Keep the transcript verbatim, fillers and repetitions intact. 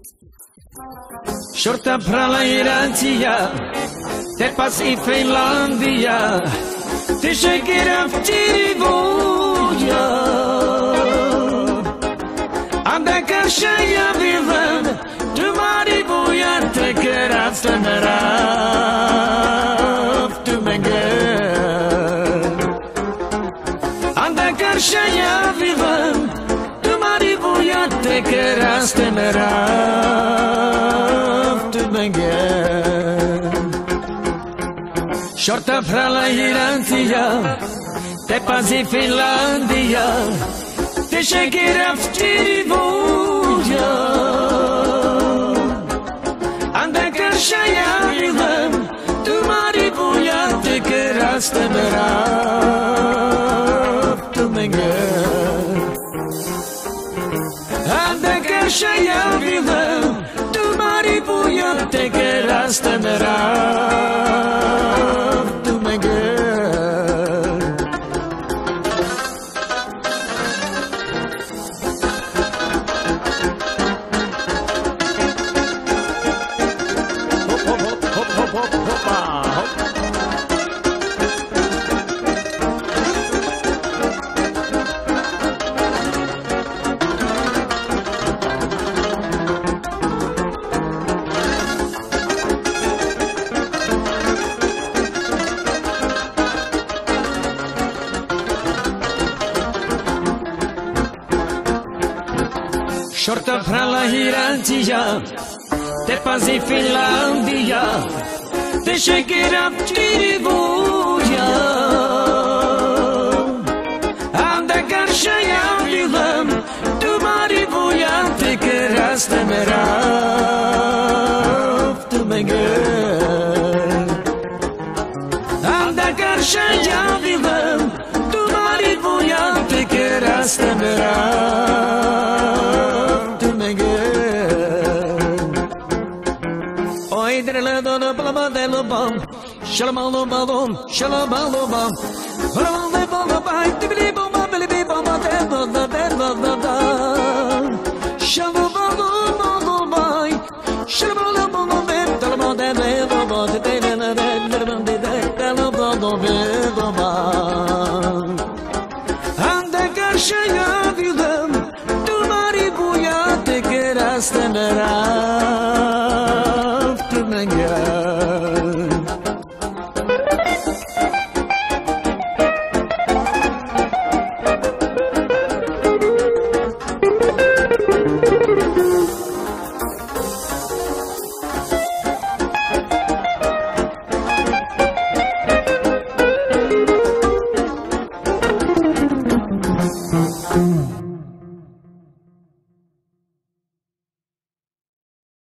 Shorta pra la Irancia, te passi Finlandia, te chegueira Tirivoja. Anda cacheia vivendo, tu maribuia te queras temeraf, tu menguer. Anda cacheia vivendo, tu maribuia te queras temeraf, tu menguer. Shorta fra la Irancia, te passi Finlandia, te chegueira Tirivoja. Anda cacheia vivem, tu maribuia te queras temeraf, tu menguer. Anda cacheia vivem, tu maribuia te queras temeraf, tu menguer. Shorta fra la Irancia, te passi Finlandia, te chegueira Tirivoja. Anda cacheia vivem, tu maribuia te queras temeraf, tu menguer. Anda cacheia vivem, tu maribuia te queras temeraf, tu menguer. Oi drele dona blama de lobam, shalamalo balom, shalamalo bam. Balom de bala bai, tibili bama bili bama de da da da da da. Shalamalo balo bai, shalamalo balo de dalma de de baba de de de de de de de dalma de baba. Anda cacheia vivem, tu maribuia te queras temeraf.